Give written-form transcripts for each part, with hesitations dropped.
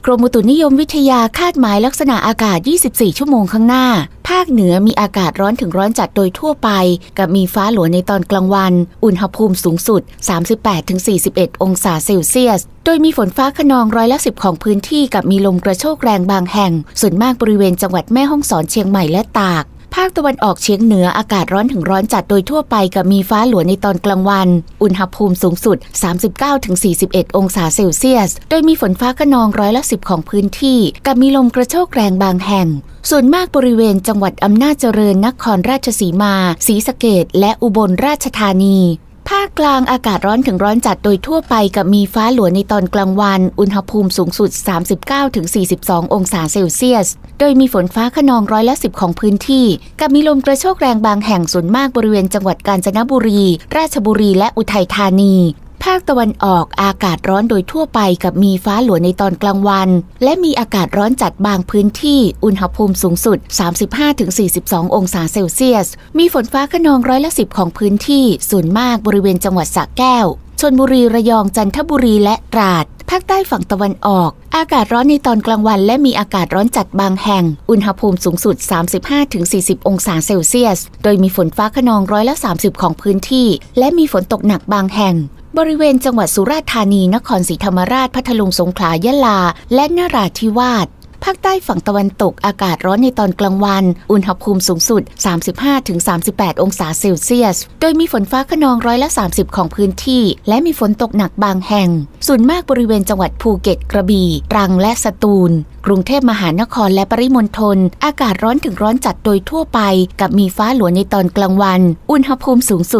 กรมอุตุนิยมวิทยาคาดหมายลักษณะอากาศ 24 ชั่วโมงข้างหน้าภาคเหนือมีอากาศร้อนถึงร้อนจัดโดยทั่วไปกับมีฟ้าหลัวในตอนกลางวันอุณหภูมิสูงสุด 38-41 องศาเซลเซียสโดยมีฝนฟ้าคะนอง10%ของพื้นที่กับมีลมกระโชกแรงบางแห่งส่วนมากบริเวณจังหวัดแม่ฮ่องสอนเชียงใหม่และตากภาคตะวันออกเฉียงเหนืออากาศร้อนถึงร้อนจัดโดยทั่วไปกับมีฟ้าหลัวในตอนกลางวันอุณหภูมิสูงสุด 39-41 องศาเซลเซียสโดยมีฝนฟ้าคะนอง10%ของพื้นที่กับมีลมกระโชกแรงบางแห่งส่วนมากบริเวณจังหวัดอำนาจเจริญนครราชสีมาศรีสะเกษและอุบลราชธานีภาคกลางอากาศร้อนถึงร้อนจัดโดยทั่วไปกับมีฟ้าหลัวในตอนกลางวันอุณหภูมิสูงสุด 39-42 องศาเซลเซียสโดยมีฝนฟ้าคะนอง10%ของพื้นที่กับมีลมกระโชกแรงบางแห่งส่วนมากบริเวณจังหวัดกาญจนบุรีราชบุรีและอุทัยธานีภาคตะวันออกอากาศร้อนโดยทั่วไปกับมีฟ้าหลัวในตอนกลางวันและมีอากาศร้อนจัดบางพื้นที่อุณหภูมิสูงสุด 35-42 องศาเซลเซียสมีฝนฟ้าคะนอง10%ของพื้นที่ส่วนมากบริเวณจังหวัดสระแก้วชลบุรีระยองจันทบุรีและตราดภาคใต้ฝั่งตะวันออกอากาศร้อนในตอนกลางวันและมีอากาศร้อนจัดบางแห่งอุณหภูมิสูงสุด 35-40 องศาเซลเซียสโดยมีฝนฟ้าคะนอง30%ของพื้นที่และมีฝนตกหนักบางแห่งบริเวณจังหวัดสุราษฎร์ธานีนครศรีธรรมราชพัทลุงสงขลายะลาและนราธิวาสภาคใต้ฝั่งตะวันตกอากาศร้อนในตอนกลางวันอุณหภูมิสูงสุด 35-38 องศาเซลเซียสโดยมีฝนฟ้าคะนอง30%ของพื้นที่และมีฝนตกหนักบางแห่งส่วนมากบริเวณจังหวัดภูเก็ตกระบี่ตรังและสตูลกรุงเทพมหานครและปริมณฑลอากาศร้อนถึงร้อนจัดโดยทั่วไปกับมีฟ้าหลัวในตอนกลางวันอุณหภูมิสูงสุด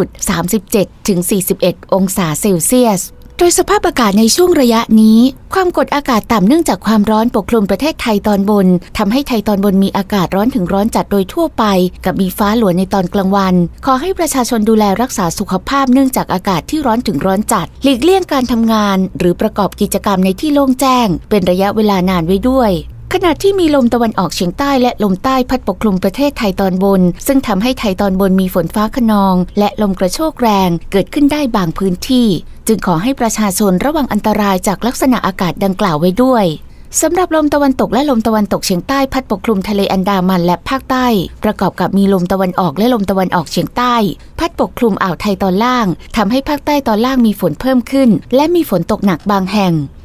37-41 องศาเซลเซียสโดยสภาพอากาศในช่วงระยะนี้ความกดอากาศต่ำเนื่องจากความร้อนปกคลุมประเทศไทยตอนบนทำให้ไทยตอนบนมีอากาศร้อนถึงร้อนจัดโดยทั่วไปกับมีฟ้าหลัวในตอนกลางวันขอให้ประชาชนดูแลรักษาสุขภาพเนื่องจากอากาศที่ร้อนถึงร้อนจัดหลีกเลี่ยงการทำงานหรือประกอบกิจกรรมในที่โล่งแจ้งเป็นระยะเวลานานไว้ด้วยขณะที่มีลมตะวันออกเฉียงใต้และลมใต้พัดปกคลุมประเทศไทยตอนบนซึ่งทำให้ไทยตอนบนมีฝนฟ้าคะนองและลมกระโชกแรงเกิดขึ้นได้บางพื้นที่จึงขอให้ประชาชนระวังอันตรายจากลักษณะอากาศดังกล่าวไว้ด้วยสำหรับลมตะวันตกและลมตะวันตกเฉียงใต้พัดปกคลุมทะเลอันดามันและภาคใต้ประกอบกับมีลมตะวันออกและลมตะวันออกเฉียงใต้พัดปกคลุมอ่าวไทยตอนล่างทำให้ภาคใต้ตอนล่างมีฝนเพิ่มขึ้นและมีฝนตกหนักบางแห่ง